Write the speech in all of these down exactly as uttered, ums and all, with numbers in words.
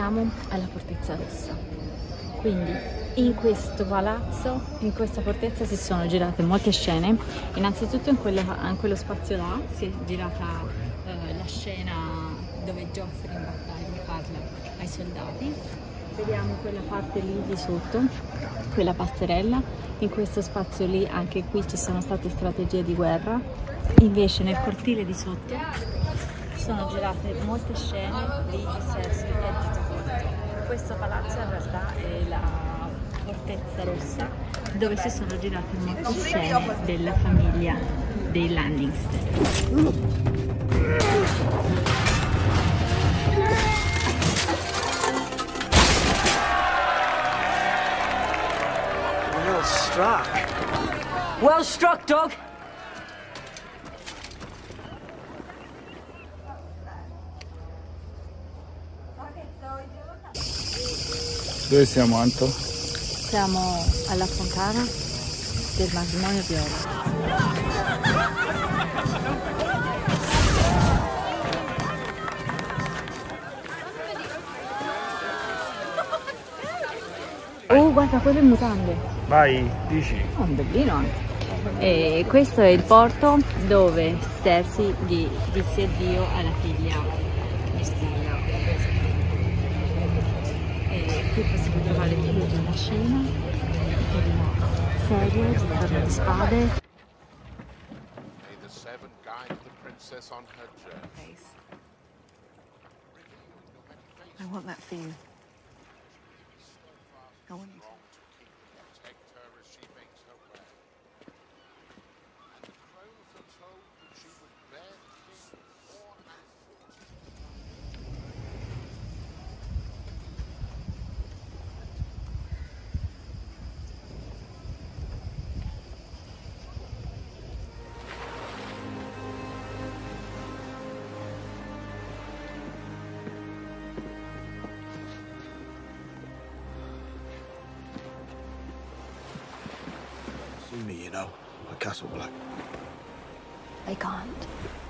siamo alla Fortezza Rossa. Quindi in questo palazzo, in questa fortezza si sono girate molte scene. Innanzitutto in, quella, in quello spazio là si è girata eh, la scena dove Joffrey in battaglia parla ai soldati. Vediamo quella parte lì di sotto, quella passerella. In questo spazio lì, anche qui ci sono state strategie di guerra. Invece nel cortile di sotto sono girate molte scene di Cersei e di George. Questo palazzo in realtà è la Fortezza Rossa, dove si sono girate molte scene della famiglia dei Lannister. Well struck. Well struck, Doug. Dove siamo, Anto? Siamo alla fontana del matrimonio viola. Oh, guarda, quello in mutande. Vai, dici. Oh, un bellino anche. E questo è il porto dove Cersei gli disse addio alla figlia Myrcella. E qui possiamo trovare tutta la scena della serie di Torno di Spade. I want that for you. I want you to. See me, you know, at Castle Black. I can't.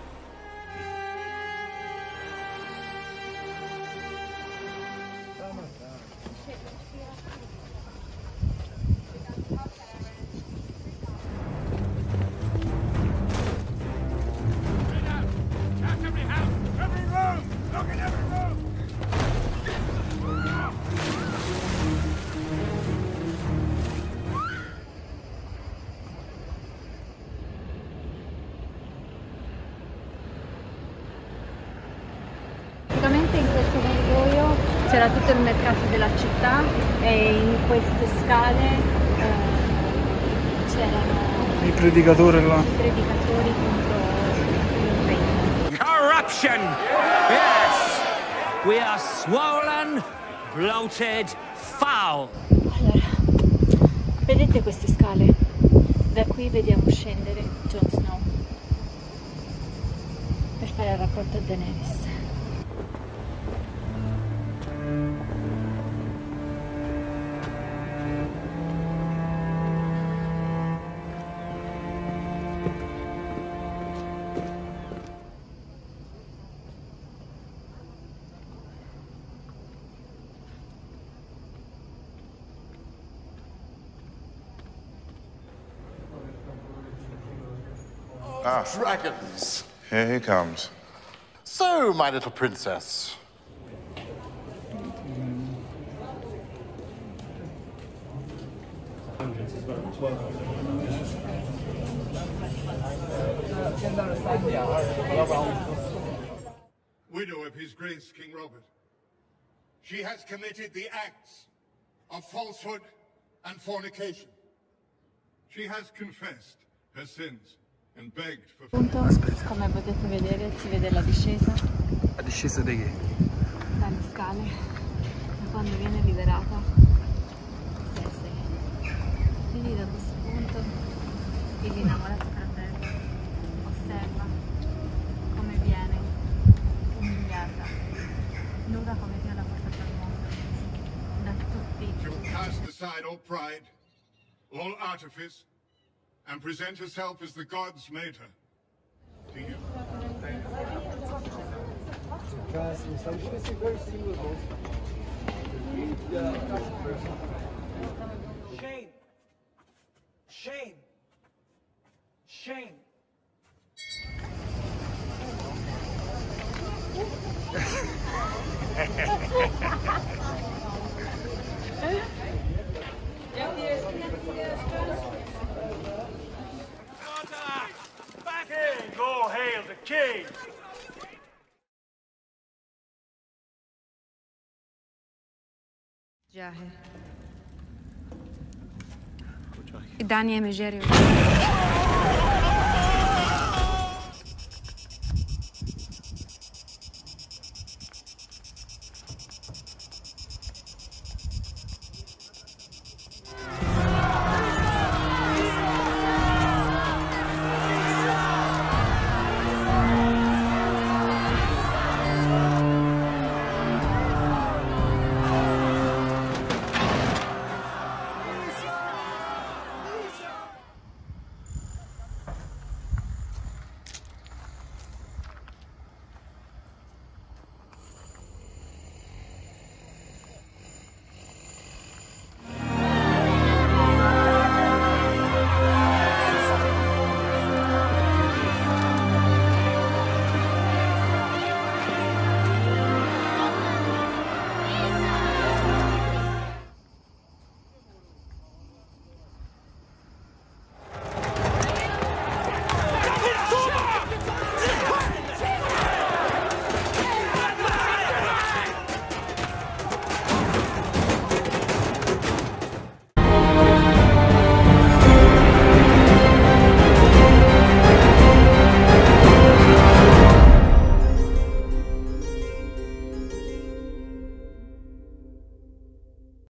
Praticamente in questo corridoio c'era tutto il mercato della città e in queste scale eh, c'erano Il predicatore là. i predicatori contro il re. Corruption! Yes! We are swollen, bloated, foul! Allora, vedete queste scale? Da qui vediamo scendere Jon Snow per fare il rapporto a Daenerys. Ah, Dragons. here he comes. So, my little princess. Widow of His Grace King Robert. She has committed the acts of falsehood and fornication. She has confessed her sins and begged for Appunto, come potete vedere, si vede la discesa La discesa di che? dalle scale da quando viene liberata Cersei. Quindi da questo punto il innamorato fratello osserva come viene umiliata, nuda come Dio l'ha portata al mondo, da tutti. She will cast aside all pride, all artifice, and present herself as the gods made her. To you. Shame. Shame. Shame. King, all hail the king! Daniel Megerio.